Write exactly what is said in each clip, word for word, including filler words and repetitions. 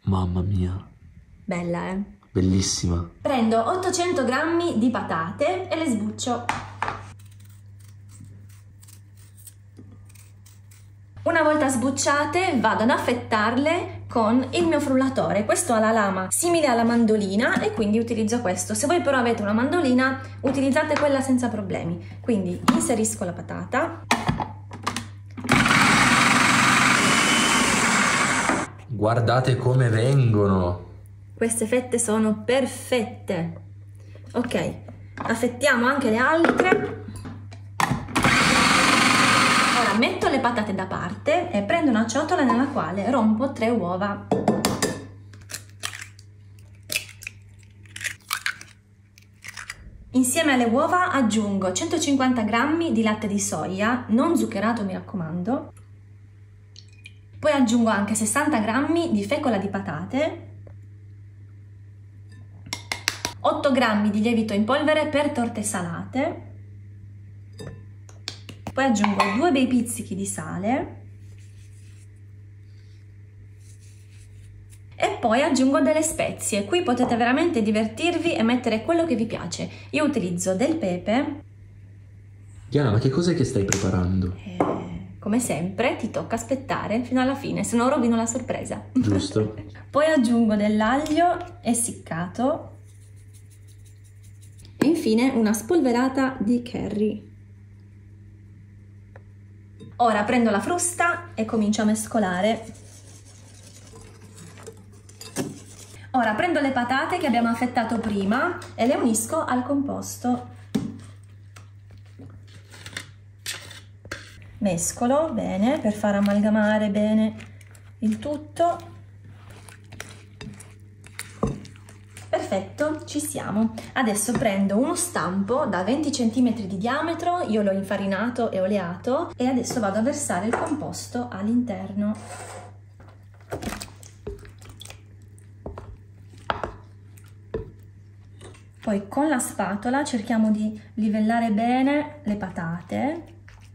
Mamma mia. Bella, eh? Bellissima. Prendo ottocento grammi di patate e le sbuccio. Una volta sbucciate vado ad affettarle con il mio frullatore. Questo ha la lama simile alla mandolina e quindi utilizzo questo. Se voi però avete una mandolina, utilizzate quella senza problemi. Quindi inserisco la patata. Guardate come vengono. Queste fette sono perfette. Ok, affettiamo anche le altre. Ora metto le patate da parte e prendo una ciotola nella quale rompo tre uova. Insieme alle uova aggiungo centocinquanta grammi di latte di soia, non zuccherato mi raccomando. Poi aggiungo anche sessanta grammi di fecola di patate, otto grammi di lievito in polvere per torte salate, poi aggiungo due bei pizzichi di sale e poi aggiungo delle spezie. Qui potete veramente divertirvi e mettere quello che vi piace. Io utilizzo del pepe. Diana, ma che cos'è che stai preparando? E, come sempre ti tocca aspettare fino alla fine, se no rovino la sorpresa. Giusto. Poi aggiungo dell'aglio essiccato e infine una spolverata di curry. Ora prendo la frusta e comincio a mescolare. Ora prendo le patate che abbiamo affettato prima e le unisco al composto. Mescolo bene per far amalgamare bene il tutto. Perfetto, ci siamo. Adesso prendo uno stampo da venti centimetri di diametro, io l'ho infarinato e oleato e adesso vado a versare il composto all'interno. Poi con la spatola cerchiamo di livellare bene le patate.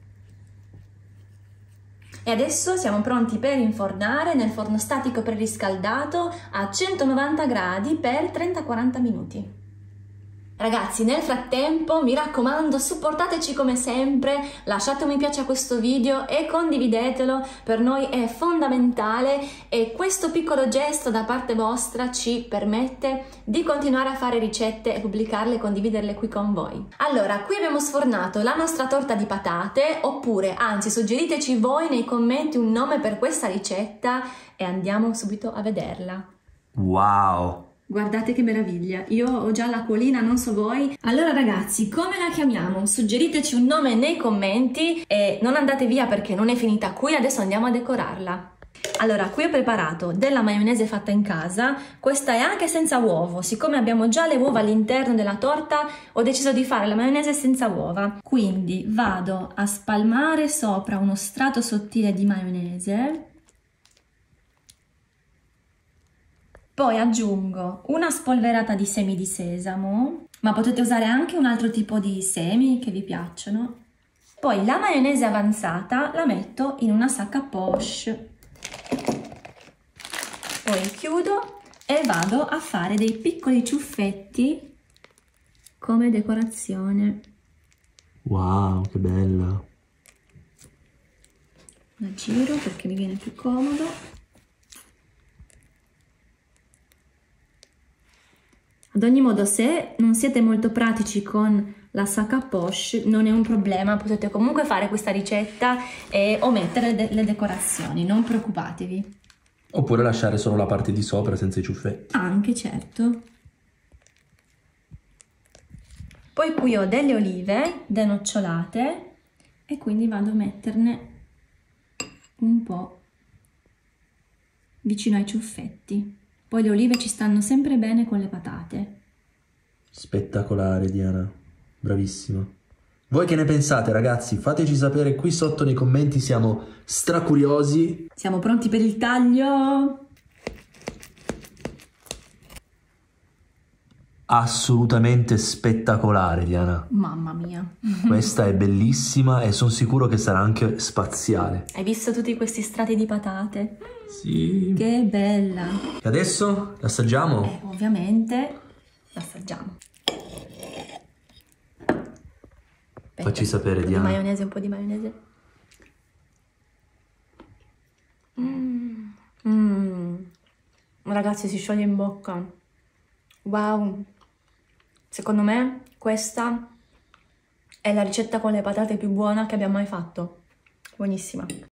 E adesso siamo pronti per infornare nel forno statico preriscaldato a centonovanta gradi per trenta quaranta minuti. Ragazzi, nel frattempo mi raccomando, supportateci come sempre, lasciate un mi piace a questo video e condividetelo, per noi è fondamentale e questo piccolo gesto da parte vostra ci permette di continuare a fare ricette e pubblicarle e condividerle qui con voi. Allora, qui abbiamo sfornato la nostra torta di patate, oppure anzi suggeriteci voi nei commenti un nome per questa ricetta e andiamo subito a vederla. Wow! Guardate che meraviglia, io ho già l'acquolina, non so voi. Allora ragazzi, come la chiamiamo? Suggeriteci un nome nei commenti e non andate via perché non è finita qui, adesso andiamo a decorarla. Allora, qui ho preparato della maionese fatta in casa, questa è anche senza uovo, siccome abbiamo già le uova all'interno della torta ho deciso di fare la maionese senza uova. Quindi vado a spalmare sopra uno strato sottile di maionese. Poi aggiungo una spolverata di semi di sesamo, ma potete usare anche un altro tipo di semi che vi piacciono. Poi la maionese avanzata la metto in una sacca poche. Poi chiudo e vado a fare dei piccoli ciuffetti come decorazione. Wow, che bella! La giro perché mi viene più comodo. Ad ogni modo, se non siete molto pratici con la sacca poche, non è un problema, potete comunque fare questa ricetta e omettere de le decorazioni, non preoccupatevi. Oppure lasciare solo la parte di sopra senza i ciuffetti. Anche, certo. Poi qui ho delle olive denocciolate e quindi vado a metterne un po' vicino ai ciuffetti. Poi le olive ci stanno sempre bene con le patate. Spettacolare, Diana. Bravissima. Voi che ne pensate, ragazzi? Fateci sapere qui sotto nei commenti, siamo stracuriosi. Siamo pronti per il taglio? assolutamente spettacolare, Diana. Mamma mia. Questa è bellissima e sono sicuro che sarà anche spaziale. Hai visto tutti questi strati di patate? Sì. Che bella. E adesso l'assaggiamo? Eh, ovviamente l'assaggiamo. Facci sapere, un po' Diana. di maionese, un po' di maionese. Mm. Mm. Ragazzi, si scioglie in bocca. Wow. Secondo me questa è la ricetta con le patate più buona che abbiamo mai fatto. Buonissima.